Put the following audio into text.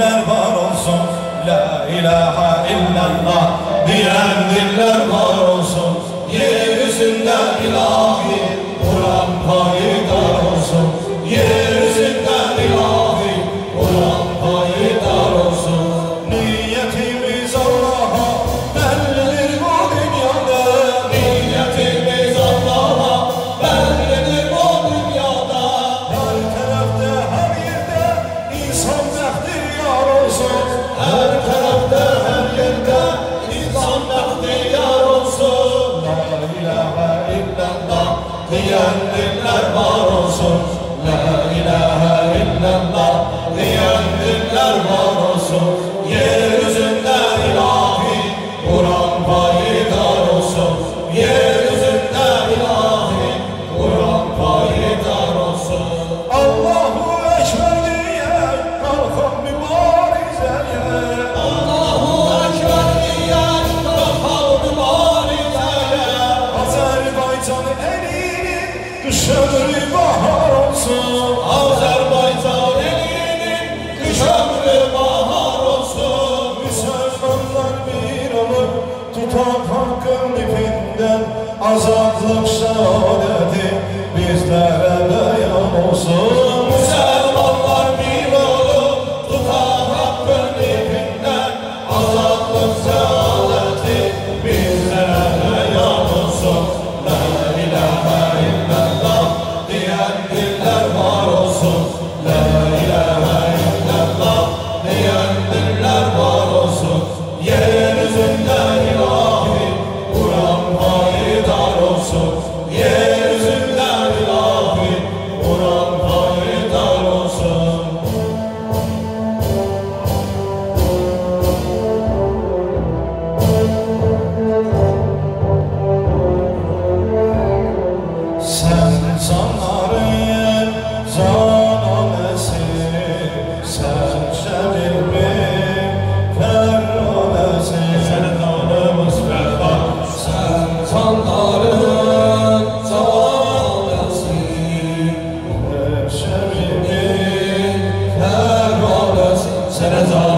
diller var olsun. La ilahe illallah diyen diller var olsun. Yeryüzünde ilahi Kur'an payidar olsun. Yeryüzünde ilahi Kur'an payidar olsun. Niyetimiz Allah'a bellidir bu dünyada. Niyetimiz Allah'a bellidir bu dünyada. Her tarafta her yerde insan bahtiyar olsun. Her tarafta her yerde insan bahtiyar olsun. La ilahe illallah diyen diller var olsun. La ilahe illallah diyen diller var olsun. Yeryüzünde ilahi Kur'an payidar olsun. Yeryüzünde ilahi Kur'an payidar olsun. Allahu Ekber diye kalkan mübarizeye. Allahu Ekber diye kalkan mübarizeye. Azerbaycan elinin kış ömrü bahar olsun. Azerbaycan elinin kış ömrü bahar olsun. Müslümanlar bir olur tutar hakkın ipinden. Azadlık şehadeti bizlere beyan olsun. Müslümanlar bir olur tutar hakkın ipinden. Azadlık şehadeti bizlere beyan olsun. La ilahe illallah diyen diller var olsun. La ilahe illallah diyen diller var olsun. Yeryüzünde ilahi Kur'an payidar olsun. Yeryüzünde ilahi Kur'an payidar olsun. Sen sanların zananesi, sen şebirmin ferhanesi. Sen tanımız ferhan, sen sanların zananesi, şebirmin ferhanesi. Sen